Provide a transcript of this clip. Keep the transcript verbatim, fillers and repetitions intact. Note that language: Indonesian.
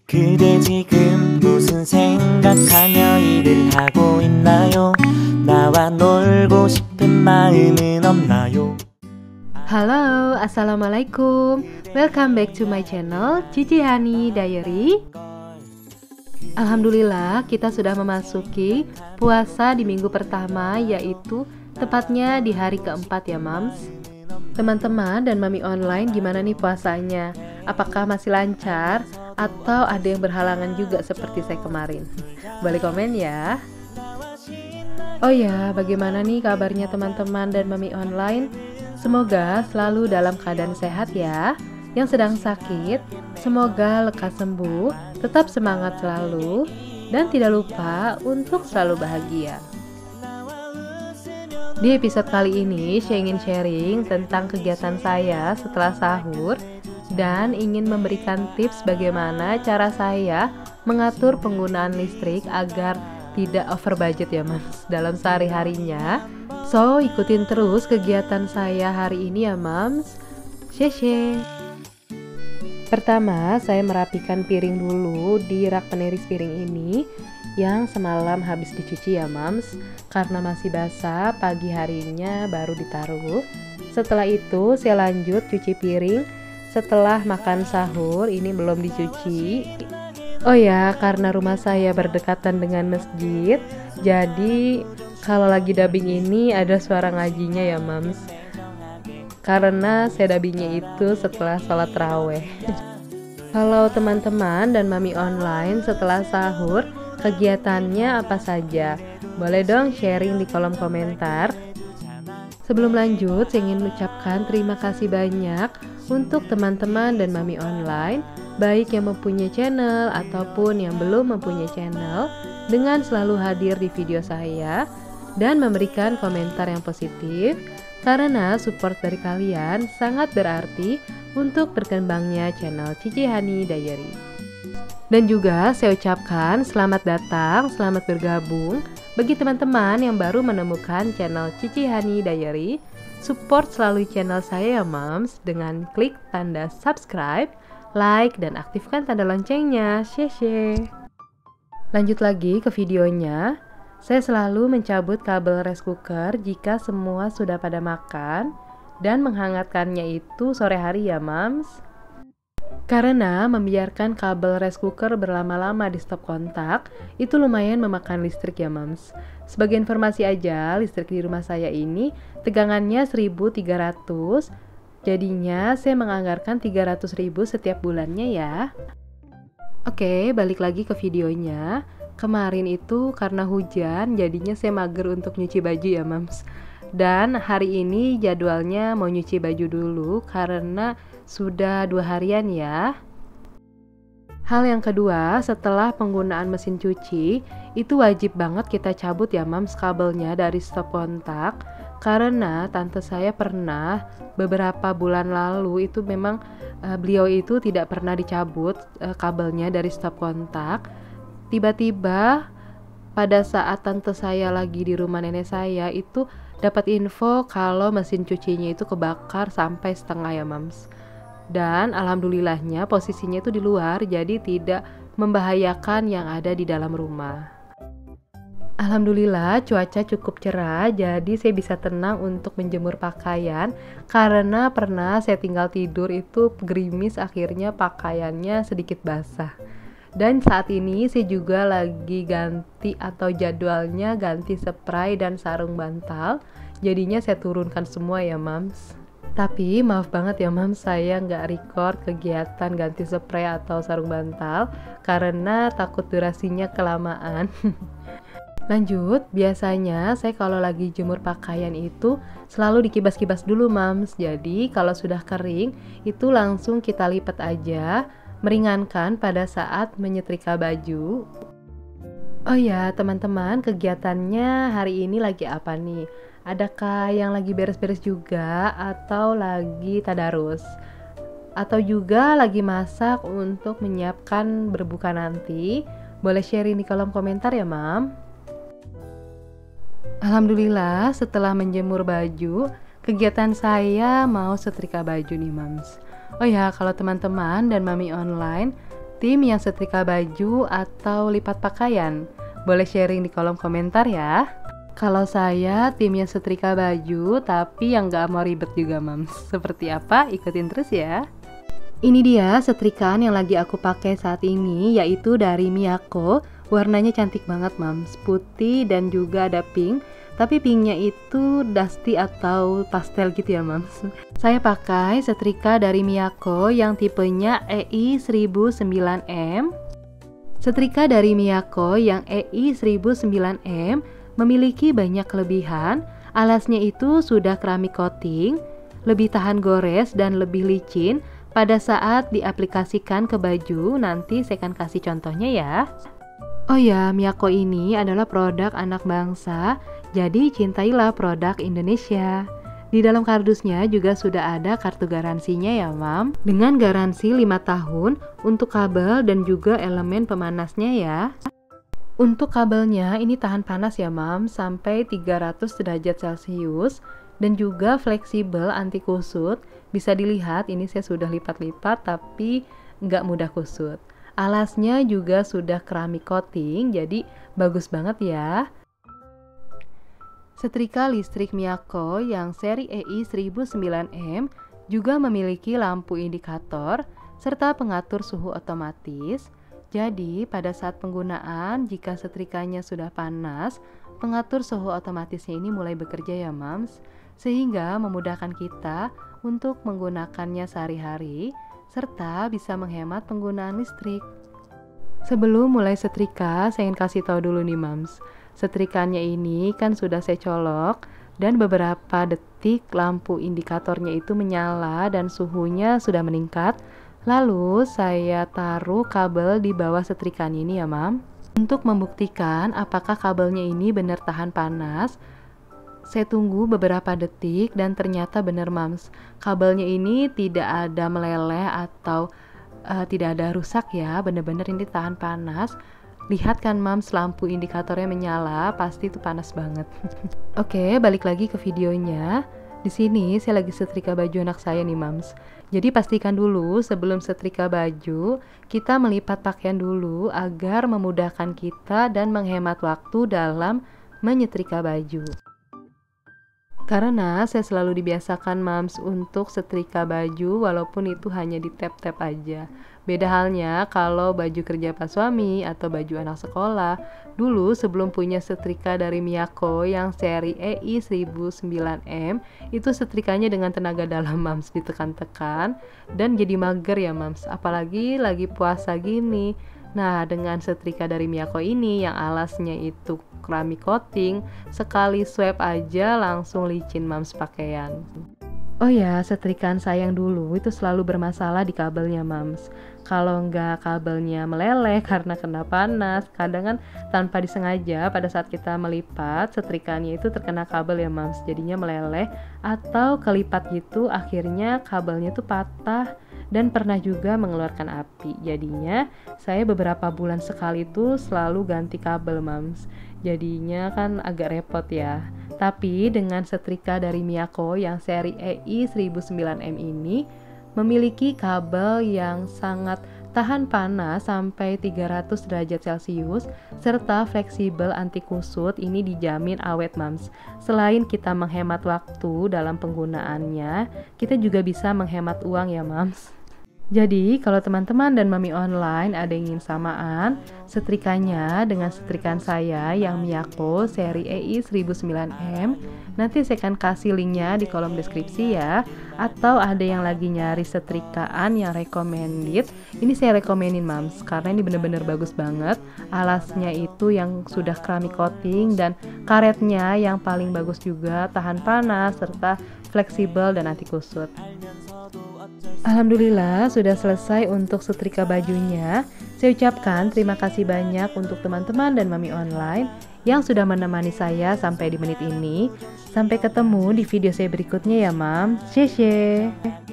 그대 지금 무슨 생각하며 일을 하고 있나요? 나와 놀고 싶은 마음은 없나요? Halo, assalamualaikum. Welcome back to my channel Cici Hani Diary. Alhamdulillah, kita sudah memasuki puasa di minggu pertama, yaitu tepatnya di hari keempat ya mams. Teman-teman dan mami online, gimana nih puasanya? Apakah masih lancar atau ada yang berhalangan juga seperti saya kemarin? Boleh komen ya. Oh ya, bagaimana nih kabarnya teman-teman dan mami online? Semoga selalu dalam keadaan sehat ya. Yang sedang sakit, semoga lekas sembuh, tetap semangat selalu, dan tidak lupa untuk selalu bahagia. Di episode kali ini, saya ingin sharing tentang kegiatan saya setelah sahur dan ingin memberikan tips bagaimana cara saya mengatur penggunaan listrik agar tidak over budget ya mas dalam sehari-harinya. So, ikutin terus kegiatan saya hari ini ya mams. Sheshe. Pertama, saya merapikan piring dulu di rak peniris piring ini yang semalam habis dicuci ya mams. Karena masih basah, pagi harinya baru ditaruh. Setelah itu, saya lanjut cuci piring. Setelah makan sahur, ini belum dicuci. Oh ya, karena rumah saya berdekatan dengan masjid, jadi kalau lagi dubbing ini ada suara ngajinya ya mams. Karena saya dubbingnya itu setelah sholat raweh. Kalau teman-teman dan mami online setelah sahur, kegiatannya apa saja? Boleh dong sharing di kolom komentar. Sebelum lanjut, saya ingin mengucapkan terima kasih banyak untuk teman-teman dan mami online, baik yang mempunyai channel ataupun yang belum mempunyai channel, dengan selalu hadir di video saya dan memberikan komentar yang positif, karena support dari kalian sangat berarti untuk berkembangnya channel Cici Hani Diary. Dan juga saya ucapkan selamat datang, selamat bergabung bagi teman-teman yang baru menemukan channel Cici Hani Diary. Support selalu channel saya ya mams dengan klik tanda subscribe, like, dan aktifkan tanda loncengnya. Sheshe. Lanjut lagi ke videonya. Saya selalu mencabut kabel rice cooker jika semua sudah pada makan dan menghangatkannya itu sore hari ya mams. Karena membiarkan kabel rice cooker berlama-lama di stop kontak itu lumayan memakan listrik ya mams. Sebagai informasi aja, listrik di rumah saya ini tegangannya seribu tiga ratus. Jadinya saya menganggarkan tiga ratus ribu setiap bulannya ya. Oke, balik lagi ke videonya. Kemarin itu karena hujan, jadinya saya mager untuk nyuci baju ya mams. Dan hari ini jadwalnya mau nyuci baju dulu karena sudah dua harian ya. Hal yang kedua, setelah penggunaan mesin cuci, itu wajib banget kita cabut ya mams kabelnya dari stop kontak. Karena tante saya pernah beberapa bulan lalu itu memang uh, beliau itu tidak pernah dicabut uh, kabelnya dari stop kontak. Tiba-tiba pada saat tante saya lagi di rumah nenek saya itu dapat info kalau mesin cucinya itu kebakar sampai setengah ya mams. Dan alhamdulillahnya posisinya itu di luar, jadi tidak membahayakan yang ada di dalam rumah. Alhamdulillah cuaca cukup cerah, jadi saya bisa tenang untuk menjemur pakaian. Karena pernah saya tinggal tidur itu gerimis, akhirnya pakaiannya sedikit basah. Dan saat ini saya juga lagi ganti atau jadwalnya ganti spray dan sarung bantal. Jadinya saya turunkan semua ya mams. Tapi maaf banget ya mams, saya nggak record kegiatan ganti spray atau sarung bantal karena takut durasinya kelamaan. Lanjut, biasanya saya kalau lagi jemur pakaian itu selalu dikibas-kibas dulu mams. Jadi kalau sudah kering itu langsung kita lipat aja, meringankan pada saat menyetrika baju. Oh ya teman-teman, kegiatannya hari ini lagi apa nih? Adakah yang lagi beres-beres juga atau lagi tadarus? Atau juga lagi masak untuk menyiapkan berbuka nanti? Boleh sharing di kolom komentar ya mam. Alhamdulillah setelah menjemur baju, kegiatan saya mau setrika baju nih mams. Oh ya, kalau teman-teman dan mami online tim yang setrika baju atau lipat pakaian? Boleh sharing di kolom komentar ya. Kalau saya tim yang setrika baju tapi yang gak mau ribet juga Mams. Seperti apa? Ikutin terus ya. Ini dia setrikaan yang lagi aku pakai saat ini, yaitu dari Miyako. Warnanya cantik banget Mams, putih dan juga ada pink. Tapi pinknya itu dusty atau pastel gitu ya Mams. Saya pakai setrika dari Miyako yang tipenya E I seribu sembilan M. Setrika dari Miyako yang E I seribu sembilan M memiliki banyak kelebihan. Alasnya itu sudah keramik coating, lebih tahan gores dan lebih licin pada saat diaplikasikan ke baju. Nanti saya akan kasih contohnya ya. Oh ya, Miyako ini adalah produk anak bangsa, jadi cintailah produk Indonesia. Di dalam kardusnya juga sudah ada kartu garansinya ya Mam, dengan garansi lima tahun untuk kabel dan juga elemen pemanasnya ya. Untuk kabelnya ini tahan panas ya Mam, sampai tiga ratus derajat Celcius dan juga fleksibel anti kusut. Bisa dilihat ini saya sudah lipat-lipat tapi nggak mudah kusut. Alasnya juga sudah keramik coating, jadi bagus banget ya. Setrika listrik Miyako yang seri E I seribu sembilan M juga memiliki lampu indikator serta pengatur suhu otomatis. Jadi pada saat penggunaan, jika setrikanya sudah panas, pengatur suhu otomatisnya ini mulai bekerja ya Mams, sehingga memudahkan kita untuk menggunakannya sehari-hari, serta bisa menghemat penggunaan listrik. Sebelum mulai setrika, saya ingin kasih tahu dulu nih Mams, setrikannya ini kan sudah saya colok, dan beberapa detik lampu indikatornya itu menyala dan suhunya sudah meningkat. Lalu saya taruh kabel di bawah setrikaan ini ya Mam. Untuk membuktikan apakah kabelnya ini benar tahan panas, saya tunggu beberapa detik dan ternyata benar Mams. Kabelnya ini tidak ada meleleh atau uh, tidak ada rusak ya, benar-benar ini tahan panas. Lihat kan Mams, lampu indikatornya menyala, pasti itu panas banget. Oke, balik lagi ke videonya. Di sini saya lagi setrika baju anak saya nih Mams. Jadi pastikan dulu sebelum setrika baju, kita melipat pakaian dulu agar memudahkan kita dan menghemat waktu dalam menyetrika baju. Karena saya selalu dibiasakan Mams untuk setrika baju walaupun itu hanya di tap-tap aja. Beda halnya kalau baju kerja pas suami atau baju anak sekolah. Dulu sebelum punya setrika dari Miyako yang seri E I seribu sembilan M, itu setrikanya dengan tenaga dalam Mams, ditekan-tekan dan jadi mager ya Mams, apalagi lagi puasa gini. Nah, dengan setrika dari Miyako ini yang alasnya itu keramik coating, sekali swipe aja langsung licin Mams pakaian. Oh ya, setrikaan saya yang dulu itu selalu bermasalah di kabelnya Mams. Kalau nggak kabelnya meleleh karena kena panas, kadang kan tanpa disengaja pada saat kita melipat, setrikaannya itu terkena kabel ya Mams, jadinya meleleh atau kelipat gitu, akhirnya kabelnya tuh patah dan pernah juga mengeluarkan api. Jadinya saya beberapa bulan sekali tuh selalu ganti kabel Mams. Jadinya kan agak repot ya. Tapi dengan setrika dari Miyako yang seri E I seribu sembilan M ini memiliki kabel yang sangat tahan panas sampai tiga ratus derajat Celcius serta fleksibel anti kusut, ini dijamin awet Mams. Selain kita menghemat waktu dalam penggunaannya, kita juga bisa menghemat uang ya Mams. Jadi kalau teman-teman dan mami online ada yang ingin samaan setrikanya dengan setrikaan saya yang Miyako seri E I seribu sembilan M, nanti saya akan kasih linknya di kolom deskripsi ya. Atau ada yang lagi nyari setrikaan yang recommended, ini saya rekomenin Mams, karena ini bener-bener bagus banget. Alasnya itu yang sudah keramik coating dan karetnya yang paling bagus juga, tahan panas serta fleksibel dan anti kusut. Alhamdulillah sudah selesai untuk setrika bajunya. Saya ucapkan terima kasih banyak untuk teman-teman dan mami online yang sudah menemani saya sampai di menit ini. Sampai ketemu di video saya berikutnya ya Mam. Cece.